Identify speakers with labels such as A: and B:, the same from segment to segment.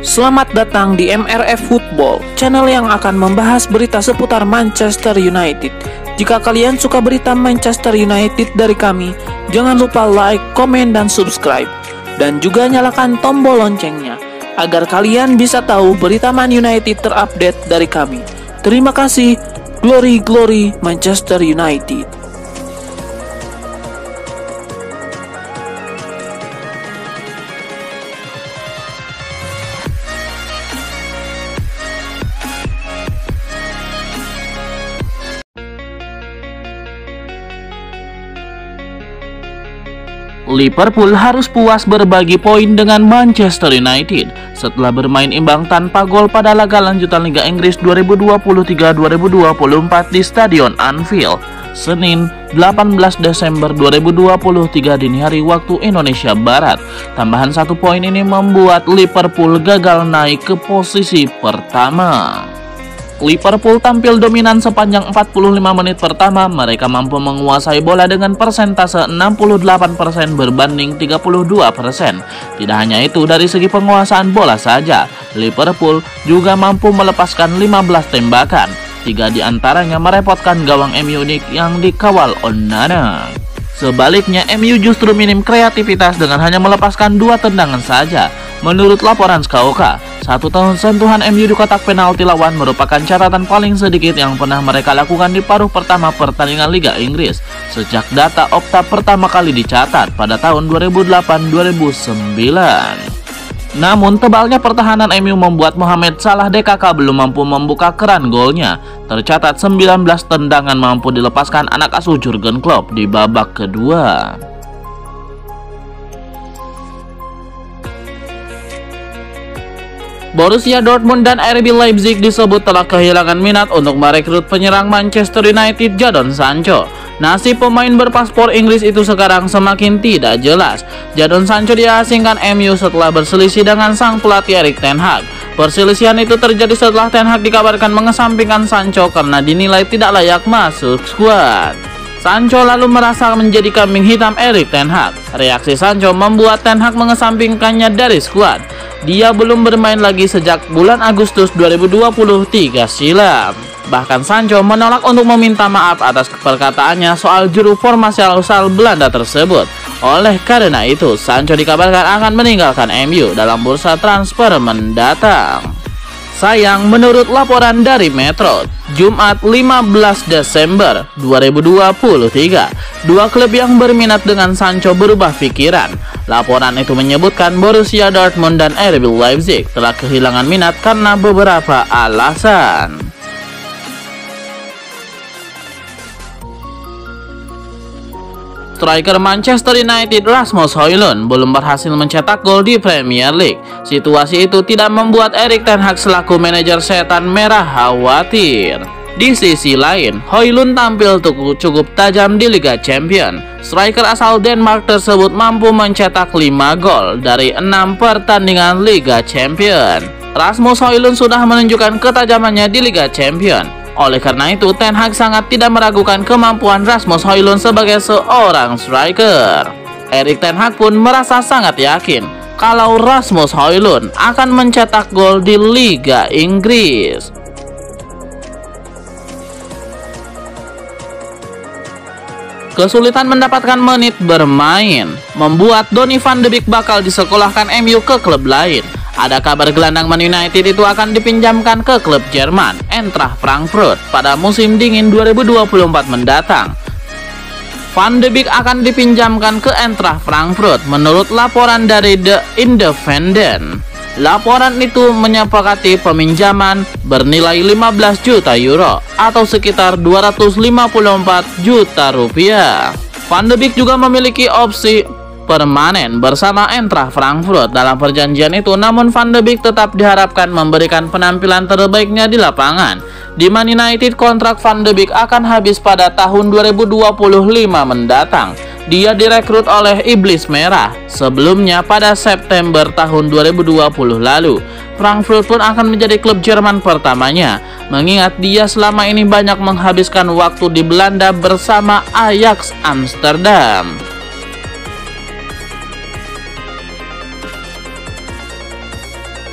A: Selamat datang di MRF Football, channel yang akan membahas berita seputar Manchester United. Jika kalian suka berita Manchester United dari kami, jangan lupa like, komen, dan subscribe. Dan juga nyalakan tombol loncengnya, agar kalian bisa tahu berita Man United terupdate dari kami. Terima kasih, Glory Glory Manchester United.
B: Liverpool harus puas berbagi poin dengan Manchester United setelah bermain imbang tanpa gol pada laga lanjutan Liga Inggris 2023-2024 di Stadion Anfield, Senin 18 Desember 2023 dini hari waktu Indonesia Barat. Tambahan 1 poin ini membuat Liverpool gagal naik ke posisi pertama. Liverpool tampil dominan sepanjang 45 menit pertama. Mereka mampu menguasai bola dengan persentase 68% berbanding 32%. Tidak hanya itu, dari segi penguasaan bola saja, Liverpool juga mampu melepaskan 15 tembakan. 3 diantaranya merepotkan gawang MU yang dikawal Onana. Sebaliknya, MU justru minim kreativitas dengan hanya melepaskan 2 tendangan saja. Menurut laporan Scout, 1 tahun sentuhan MU di kotak penalti lawan merupakan catatan paling sedikit yang pernah mereka lakukan di paruh pertama pertandingan Liga Inggris sejak data Opta pertama kali dicatat pada tahun 2008-2009. Namun tebalnya pertahanan MU membuat Mohamed Salah DKK belum mampu membuka keran golnya. Tercatat 19 tendangan mampu dilepaskan anak asuh Jurgen Klopp di babak kedua. Borussia Dortmund dan RB Leipzig disebut telah kehilangan minat untuk merekrut penyerang Manchester United Jadon Sancho. Nasib pemain berpaspor Inggris itu sekarang semakin tidak jelas. Jadon Sancho diasingkan MU setelah berselisih dengan sang pelatih Erik ten Hag. Perselisihan itu terjadi setelah ten Hag dikabarkan mengesampingkan Sancho karena dinilai tidak layak masuk skuad. Sancho lalu merasa menjadi kambing hitam Erik ten Hag. Reaksi Sancho membuat ten Hag mengesampingkannya dari skuad. Dia belum bermain lagi sejak bulan Agustus 2023 silam. Bahkan Sancho menolak untuk meminta maaf atas perkataannya soal juru formasi asal Belanda tersebut. Oleh karena itu, Sancho dikabarkan akan meninggalkan MU dalam bursa transfer mendatang. Sayang, menurut laporan dari Metro, Jumat 15 Desember 2023, 2 klub yang berminat dengan Sancho berubah pikiran. Laporan itu menyebutkan Borussia Dortmund dan RB Leipzig telah kehilangan minat karena beberapa alasan. Striker Manchester United Rasmus Højlund belum berhasil mencetak gol di Premier League. Situasi itu tidak membuat Erik ten Hag selaku manajer setan merah khawatir. Di sisi lain, Højlund tampil cukup tajam di Liga Champions. Striker asal Denmark tersebut mampu mencetak 5 gol dari 6 pertandingan Liga Champions. Rasmus Højlund sudah menunjukkan ketajamannya di Liga Champions. Oleh karena itu, ten Hag sangat tidak meragukan kemampuan Rasmus Højlund sebagai seorang striker. Erik ten Hag pun merasa sangat yakin kalau Rasmus Højlund akan mencetak gol di Liga Inggris. Kesulitan mendapatkan menit bermain membuat Donny van de Beek bakal disekolahkan MU ke klub lain. Ada kabar gelandang Man United itu akan dipinjamkan ke klub Jerman, Eintracht Frankfurt, pada musim dingin 2024 mendatang. Van de Beek akan dipinjamkan ke Eintracht Frankfurt menurut laporan dari The Independent. Laporan itu menyepakati peminjaman bernilai 15 juta euro atau sekitar 254 juta rupiah. Van de Beek juga memiliki opsi permanen bersama Eintracht Frankfurt dalam perjanjian itu, namun Van de Beek tetap diharapkan memberikan penampilan terbaiknya di lapangan. Di Man United, kontrak Van de Beek akan habis pada tahun 2025 mendatang. Dia direkrut oleh Iblis Merah sebelumnya pada September tahun 2020 lalu. Frankfurt pun akan menjadi klub Jerman pertamanya, mengingat dia selama ini banyak menghabiskan waktu di Belanda bersama Ajax Amsterdam.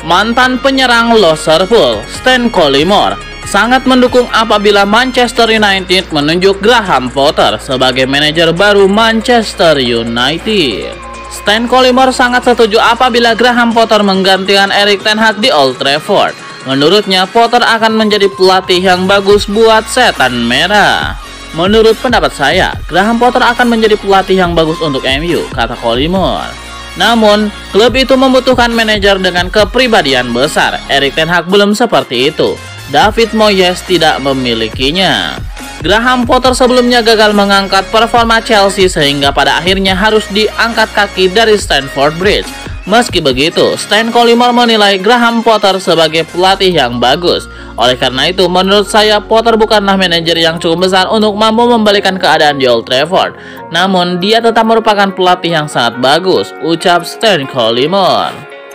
B: Mantan penyerang Liverpool, Stan Collymore, sangat mendukung apabila Manchester United menunjuk Graham Potter sebagai manajer baru Manchester United. Stan Collymore sangat setuju apabila Graham Potter menggantikan Erik ten Hag di Old Trafford. Menurutnya, Potter akan menjadi pelatih yang bagus buat Setan Merah. Menurut pendapat saya, Graham Potter akan menjadi pelatih yang bagus untuk MU, kata Collymore. Namun, klub itu membutuhkan manajer dengan kepribadian besar. Erik ten Hag belum seperti itu. David Moyes tidak memilikinya. Graham Potter sebelumnya gagal mengangkat performa Chelsea sehingga pada akhirnya harus diangkat kaki dari Stamford Bridge. Meski begitu, Stan Collymore menilai Graham Potter sebagai pelatih yang bagus. Oleh karena itu, menurut saya Potter bukanlah manajer yang cukup besar untuk mampu membalikan keadaan di Old Trafford. Namun, dia tetap merupakan pelatih yang sangat bagus, ucap Stan Collymore.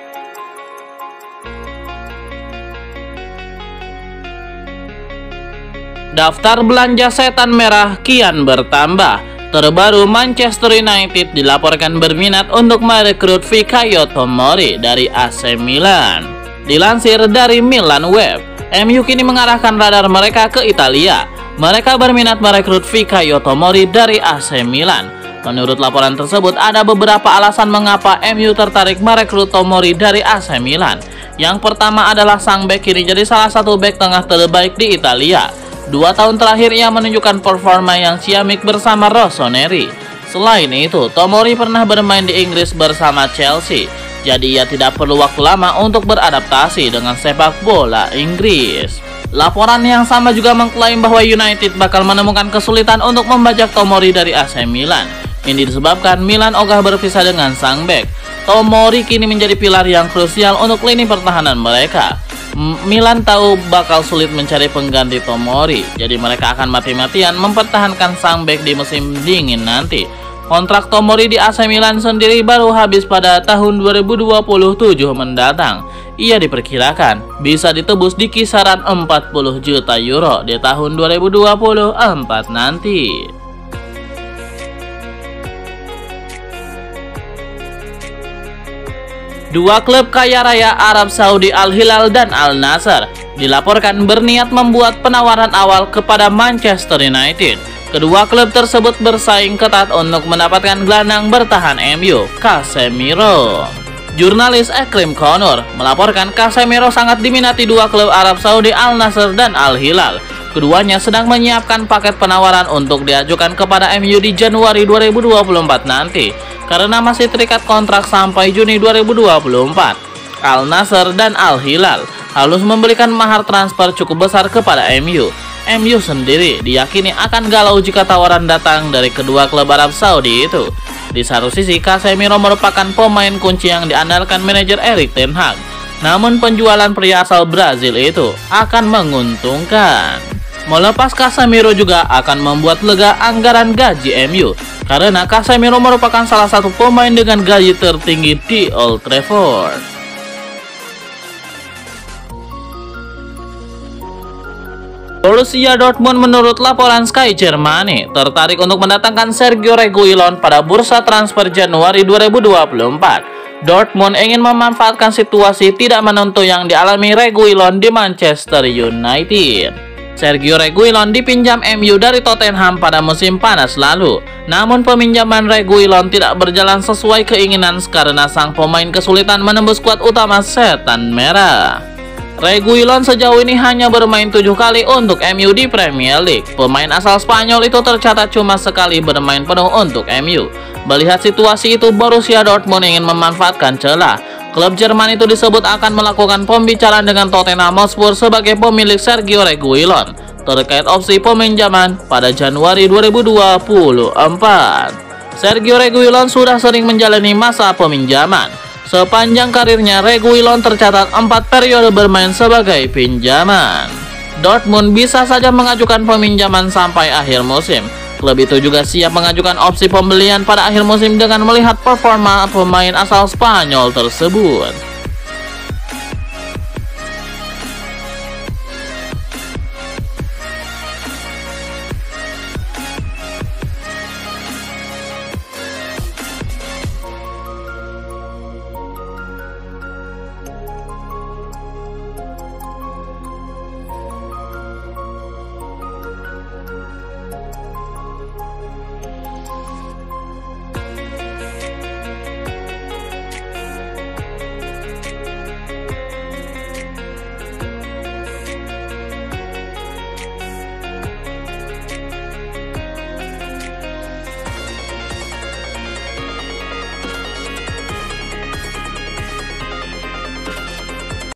B: Daftar belanja Setan Merah kian bertambah. Terbaru, Manchester United dilaporkan berminat untuk merekrut Fikayo Tomori dari AC Milan. Dilansir dari Milan Web, MU kini mengarahkan radar mereka ke Italia. Mereka berminat merekrut Fikayo Tomori dari AC Milan. Menurut laporan tersebut, ada beberapa alasan mengapa MU tertarik merekrut Tomori dari AC Milan. Yang pertama adalah sang bek kiri jadi salah satu bek tengah terbaik di Italia. 2 tahun terakhir ia menunjukkan performa yang ciamik bersama Rossoneri. Selain itu, Tomori pernah bermain di Inggris bersama Chelsea, jadi ia tidak perlu waktu lama untuk beradaptasi dengan sepak bola Inggris. Laporan yang sama juga mengklaim bahwa United bakal menemukan kesulitan untuk membajak Tomori dari AC Milan. Ini disebabkan Milan ogah berpisah dengan sang bek. Tomori kini menjadi pilar yang krusial untuk lini pertahanan mereka. Milan tahu bakal sulit mencari pengganti Tomori, jadi mereka akan mati-matian mempertahankan sang bek di musim dingin nanti. Kontrak Tomori di AC Milan sendiri baru habis pada tahun 2027 mendatang. Ia diperkirakan bisa ditebus di kisaran 40 juta euro di tahun 2024 nanti. Dua klub kaya raya Arab Saudi, Al Hilal dan Al Nassr, dilaporkan berniat membuat penawaran awal kepada Manchester United. Kedua klub tersebut bersaing ketat untuk mendapatkan gelandang bertahan MU, Casemiro. Jurnalis Ekrim Connor melaporkan Casemiro sangat diminati dua klub Arab Saudi, Al Nassr dan Al Hilal. Keduanya sedang menyiapkan paket penawaran untuk diajukan kepada MU di Januari 2024 nanti, karena masih terikat kontrak sampai Juni 2024. Al Nassr dan Al Hilal harus memberikan mahar transfer cukup besar kepada MU. MU sendiri diyakini akan galau jika tawaran datang dari kedua klub Arab Saudi itu. Di satu sisi, Casemiro merupakan pemain kunci yang diandalkan manajer Erik ten Hag. Namun penjualan pria asal Brazil itu akan menguntungkan. Melepas Casemiro juga akan membuat lega anggaran gaji MU, karena Casemiro merupakan salah satu pemain dengan gaji tertinggi di Old Trafford. Borussia Dortmund menurut laporan Sky Germany tertarik untuk mendatangkan Sergio Reguilon pada bursa transfer Januari 2024. Dortmund ingin memanfaatkan situasi tidak menentu yang dialami Reguilon di Manchester United. Sergio Reguilon dipinjam MU dari Tottenham pada musim panas lalu. Namun peminjaman Reguilon tidak berjalan sesuai keinginan karena sang pemain kesulitan menembus skuad utama Setan Merah. Reguilon sejauh ini hanya bermain 7 kali untuk MU di Premier League. Pemain asal Spanyol itu tercatat cuma sekali bermain penuh untuk MU. Melihat situasi itu, Borussia Dortmund ingin memanfaatkan celah. Klub Jerman itu disebut akan melakukan pembicaraan dengan Tottenham Hotspur sebagai pemilik Sergio Reguilon terkait opsi peminjaman pada Januari 2024. Sergio Reguilon sudah sering menjalani masa peminjaman. Sepanjang karirnya, Reguilon tercatat 4 periode bermain sebagai pinjaman. Dortmund bisa saja mengajukan peminjaman sampai akhir musim. Klub itu juga siap mengajukan opsi pembelian pada akhir musim dengan melihat performa pemain asal Spanyol tersebut.